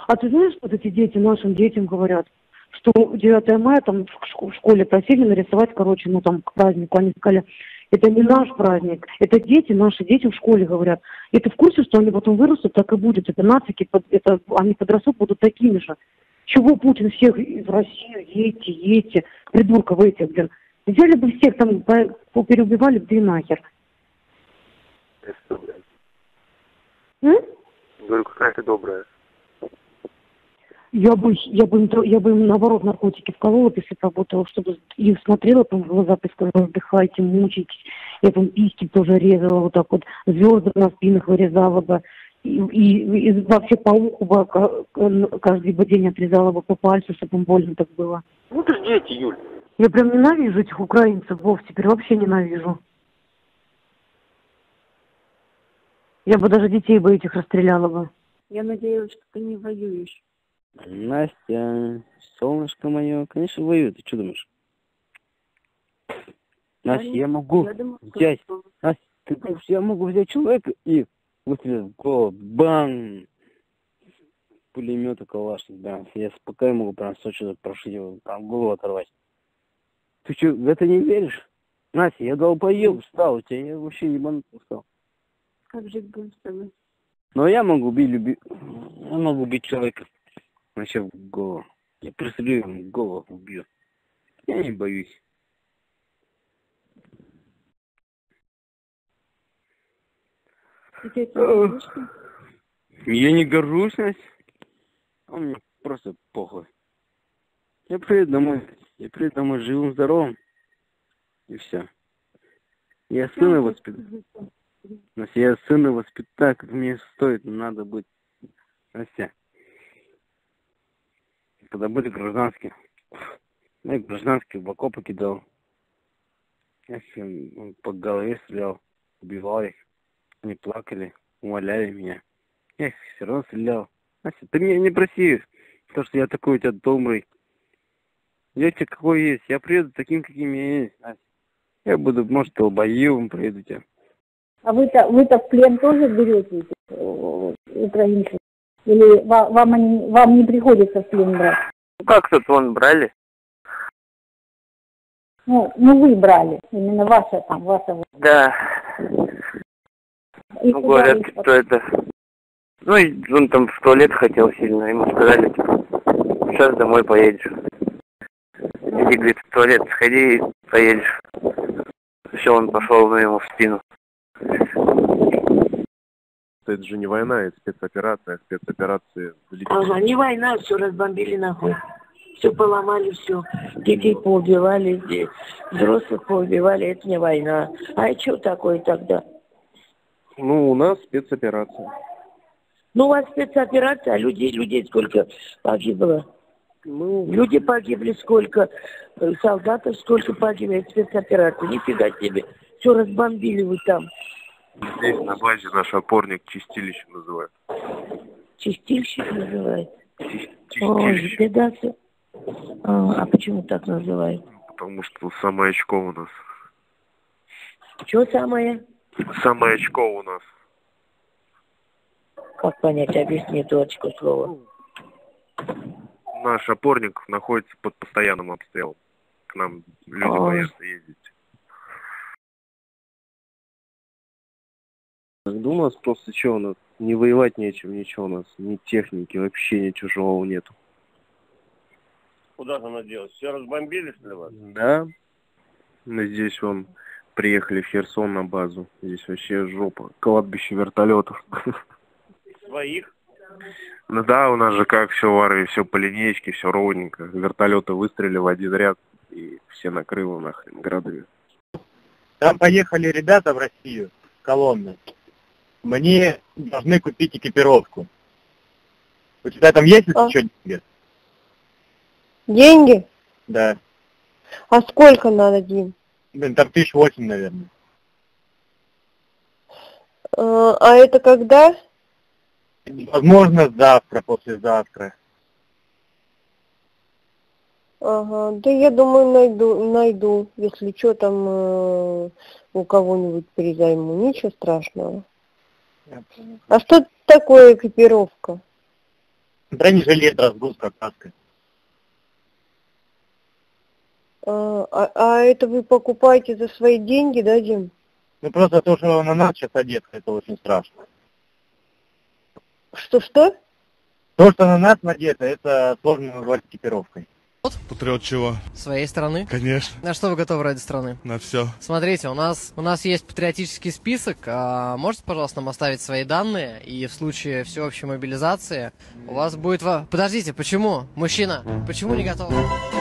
А ты знаешь, что эти дети нашим детям говорят? Что 9 мая там в школе просили нарисовать, короче, ну там к празднику. Они сказали, это не наш праздник, это дети, наши дети в школе говорят. И ты в курсе, что они потом вырастут, так и будет. Это нацики, они подрастут, будут такими же. Чего Путин всех в Россию, едьте, придурков этих, блин. Взяли бы всех там, переубивали, да и нахер. Говорю, какая ты добрая. Я бы им наоборот наркотики вколола, если работала, чтобы их смотрела, там в глаза, сказала, отдыхайте, мучайтесь. Я там письки тоже резала, вот так вот, звезды на спинах вырезала бы. И вообще по уху бы каждый бы день отрезала бы по пальцу, чтобы им больно так было. Ну ты ж дети, Юль. Я прям ненавижу этих украинцев, Вов, теперь вообще ненавижу. Я бы даже детей бы этих расстреляла бы. Я надеялась, что ты не воюешь. Настя, солнышко мое, конечно, воюет. Ты что думаешь? Настя, я могу взять... Настя, ты думаешь, я могу взять человека и выстрелить в голову. Бам! Пулемета калашник, да. Я спокойно могу прям сочно прошить его, там голову оторвать. Ты что, в это не веришь? Настя, я долбоеб стал, у тебя я вообще ебанутый стал. Как жить будем с тобой? Но я могу я могу убить человека. Вообще в голову. Я пристрелю ему в голову, убью. Я не боюсь. Я не горжусь, Настя. Он мне просто похуй. Я приеду домой живым, здоровым. И все. Я сына воспитаю. Настя, я сына воспитаю, как мне стоит, надо быть. Настя. Когда были гражданские, я гражданских в окопы кидал. Я всем по голове стрелял, убивал их. Они плакали, умоляли меня. Я их все равно стрелял. Настя, ты меня не проси, потому что я такой у тебя добрый. Я тебе какой есть. Я приеду таким, каким я есть, Настя. Я буду, может, долбоебом приеду тебя. А вы-то в плен тоже берете украинцев? Или вам не приходится в плен брать? Ну как тут вон брали? Ну вы брали, именно ваша. Да. И ну говорят, что это... Ну и он там в туалет хотел сильно, ему сказали, типа, сейчас домой поедешь. Иди, говорит, в туалет сходи и поедешь. Все, он пошел, ну ему в спину. Это же не война, это спецоперация. Спецоперации. Ага, не война, все разбомбили нахуй. Все поломали, все. Детей поубивали, взрослых поубивали, это не война. А что такое тогда? Ну, у нас спецоперация. Ну, у вас спецоперация, а людей сколько погибло? Ну, люди погибли сколько, солдатов сколько погибли, спецоперация. Нифига себе. Все разбомбили вы там. Здесь на базе наш опорник чистилище называют. Чистильщик называют? Чистилище. Ой, беда все. А почему так называют? Потому что самое очко у нас. Что самое? Самое очко у нас. Как понять? Объясни точку слова. Наш опорник находится под постоянным обстрелом. К нам люди боятся ездить. Да у нас просто что, у нас не воевать нечем, ничего у нас, ни техники, вообще ничего живого нету. Куда же она делась? Все разбомбили, что ли, вас? Да. Мы здесь вон приехали в Херсон на базу. Здесь вообще жопа. Кладбище вертолетов. Своих? Ну да, у нас же как все в армии, все по линеечке, все ровненько. Вертолеты выстрелили в один ряд и все накрыло нахрен градами. Там поехали ребята в Россию, колонны. Мне должны купить экипировку. У тебя там есть еще деньги? Деньги? Да. А сколько надо, Дим? Блин, там 1008, наверное. А это когда? Возможно, завтра, послезавтра. Ага, да я думаю, найду. Если что, там у кого-нибудь перезайму. Ничего страшного. А что такое экипировка? Бронежилет, разгрузка, каска. А это вы покупаете за свои деньги, да, Дим? Ну просто то, что на нас сейчас одет, это очень страшно. Что-что? То, что на нас надето, это сложно назвать экипировкой. Патриот чего? Своей страны? Конечно. На что вы готовы ради страны? На все. Смотрите, у нас есть патриотический список. Можете, пожалуйста, нам оставить свои данные? И в случае всеобщей мобилизации у вас будет... Подождите, почему? Мужчина, почему не готовы?